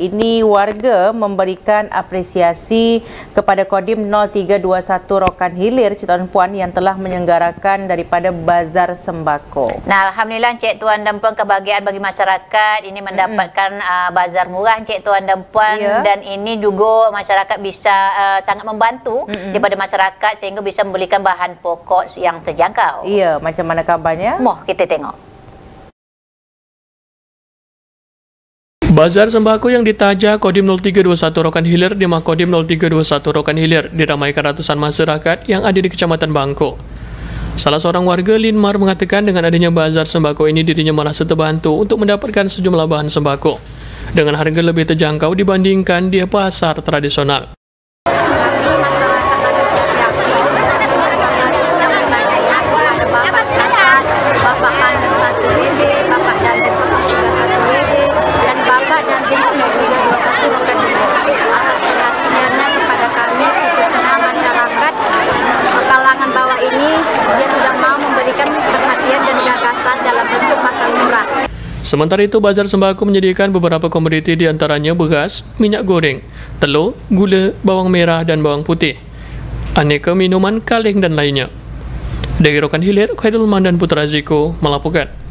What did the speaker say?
ini warga memberikan apresiasi kepada Kodim 0321 Rokan Hilir Cik Puan yang telah menyelenggarakan daripada bazar sembako. Nah, alhamdulillah Cik Tuan dan Puan, kebahagiaan bagi masyarakat ini mendapatkan bazar murah Cik Tuan dan Puan, dan ini juga masyarakat bisa sangat membantu daripada masyarakat sehingga bisa membelikan bahan pokok yang terjangkau. Ya, macam mana kabarnya? Moh kita tengok. Bazar sembako yang ditaja Kodim 0321 Rokan Hilir di Makodim 0321 Rokan Hilir diramaikan ratusan masyarakat yang ada di Kecamatan Bangko. Salah seorang warga Linmar mengatakan dengan adanya bazar sembako ini dirinya merasa terbantu untuk mendapatkan sejumlah bahan sembako dengan harga lebih terjangkau dibandingkan di pasar tradisional. Sementara itu, bazar sembako menyediakan beberapa komoditi diantaranya beras, minyak goreng, telur, gula, bawang merah dan bawang putih, aneka minuman kaleng dan lainnya. Dari Rokan Hilir, Khairul Man dan Putra Ziko melaporkan.